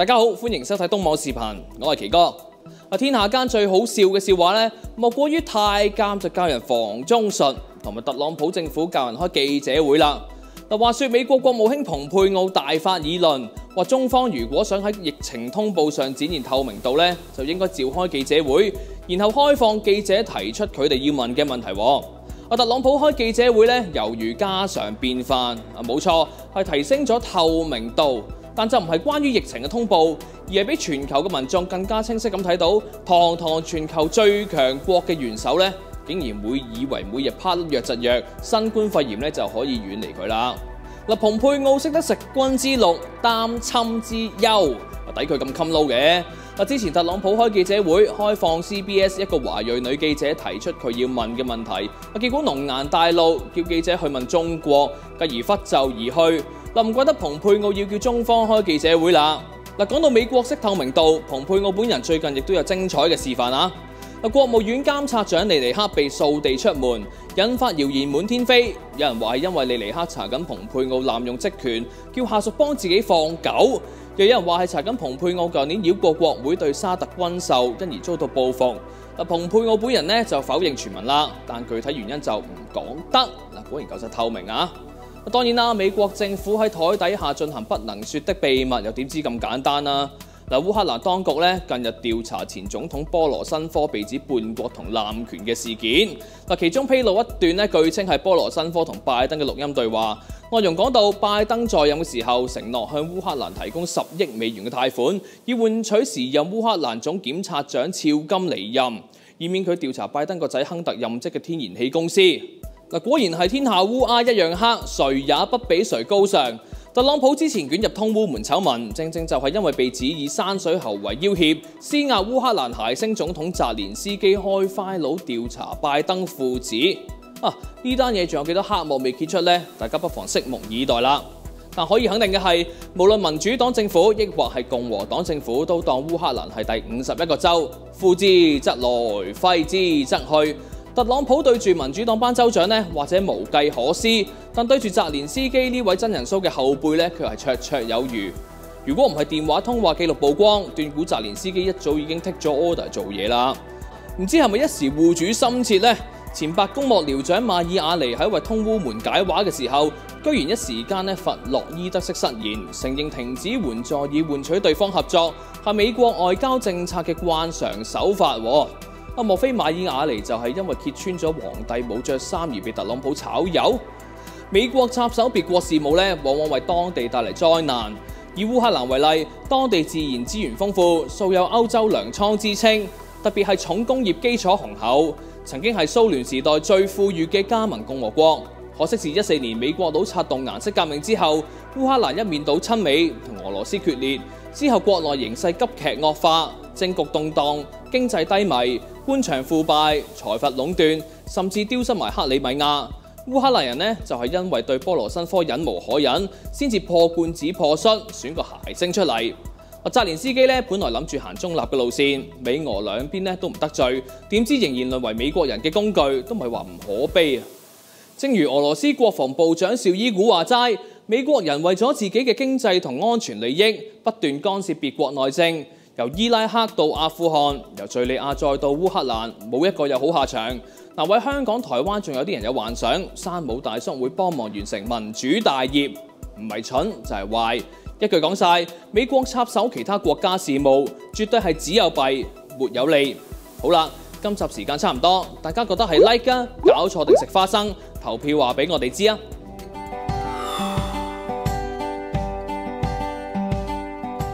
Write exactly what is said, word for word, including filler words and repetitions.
大家好，歡迎收睇東網視頻，我係奇哥。啊，天下間最好笑嘅笑話咧，莫過於太監就教人防中術，同埋特朗普政府教人開記者會啦。嗱，話說美國國務卿蓬佩奧大發議論，話中方如果想喺疫情通報上展現透明度咧，就應該召開記者會，然後開放記者提出佢哋要問嘅問題。啊，特朗普開記者會咧，猶如家常便飯。啊，冇錯，係提升咗透明度。但就唔係關於疫情嘅通報，而係俾全球嘅民眾更加清晰咁睇到，堂堂全球最強國嘅元首咧，竟然會以為每日啪粒藥疾藥，新冠肺炎咧就可以遠離佢啦。嗱，蓬佩奧識得食君之祿，擔親之憂，抵佢咁襟撈嘅。嗱，之前特朗普開記者會，開放 C B S 一個華裔女記者提出佢要問嘅問題，啊，結果龍顏大怒，叫記者去問中國，繼而拂袖而去。嗱，唔怪得蓬佩奧要叫中方開記者會啦。嗱，講到美國式透明度，蓬佩奧本人最近亦都有精彩嘅示範啊！嗱，國務院監察長利尼克被掃地出門，引發謠言滿天飛。有人話係因為利尼克查緊蓬佩奧濫用職權，叫下屬幫自己放狗；又有人話係查緊蓬佩奧舊年繞過國會對沙特軍售，因而遭到報復。嗱，蓬佩奧本人呢就否認傳聞啦，但具體原因就唔講得。嗱，果然夠晒透明啊！當然啦，美國政府喺台底下進行不能說的秘密，又點知咁簡單啊？嗱，烏克蘭當局咧近日調查前總統波羅申科被指叛國同濫權嘅事件。嗱，其中披露一段咧，據稱係波羅申科同拜登嘅錄音對話，內容講到拜登在任嘅時候承諾向烏克蘭提供十億美元嘅貸款，以換取時任烏克蘭總檢察長肖金離任，以免佢調查拜登個仔亨特任職嘅天然氣公司。嗱，果然係天下烏鴉一樣黑，誰也不比誰高尚。特朗普之前捲入通烏門醜聞，正正就係因為被指以山水喉為要挾，施壓烏克蘭諧星總統澤連斯基開 file 調查拜登父子。啊，呢單嘢仲有幾多黑幕未揭出呢？大家不妨拭目以待啦。但可以肯定嘅係，無論民主黨政府抑或係共和黨政府，都當烏克蘭係第五十一個州，呼之則來，揮之則去。特朗普對住民主黨班州長呢，或者無計可施，但對住澤連斯基呢位真人 show 嘅後輩呢，佢係綽綽有餘。如果唔係電話通話記錄曝光，斷估澤連斯基一早已經 take 咗 order 做嘢啦。唔知係咪一時護主心切呢？前白宮幕僚長馬爾亞尼喺為通烏門解話嘅時候，居然一時間呢弗洛伊德式失言，承認停止援助以換取對方合作，係美國外交政策嘅慣常手法。啊，莫非馬爾亞尼就係因為揭穿咗皇帝冇着衫而被特朗普炒魷？美國插手別國事務咧，往往為當地帶嚟災難。以烏克蘭為例，當地自然資源豐富，素有歐洲糧倉之稱，特別係重工業基礎雄厚，曾經係蘇聯時代最富裕嘅加盟共和國。可惜是一四年美國佬策動顏色革命之後，烏克蘭一面倒親美，同俄羅斯決裂，之後國內形勢急劇惡化，政局動盪，經濟低迷，官場腐敗，財閥壟斷，甚至丟失埋克里米亞。烏克蘭人呢，就係因為對波羅申科忍無可忍，先至破罐子破摔，選個諧星出嚟。澤連斯基呢，本來諗住行中立嘅路線，美俄兩邊呢都唔得罪，點知仍然淪為美國人嘅工具，都唔係話唔可悲啊！正如俄羅斯國防部長紹伊古話齋，美國人為咗自己嘅經濟同安全利益，不斷干涉別國內政，由伊拉克到阿富汗，由敍利亞再到烏克蘭，冇一個有好下場。嗱，喺香港、台灣仲有啲人有幻想，山姆大叔會幫忙完成民主大業，唔係蠢就係壞。一句講晒，美國插手其他國家事務，絕對係只有弊沒有利。好啦，今集時間差唔多，大家覺得係 like 啊，搞錯定食花生？投票話俾我哋知啊！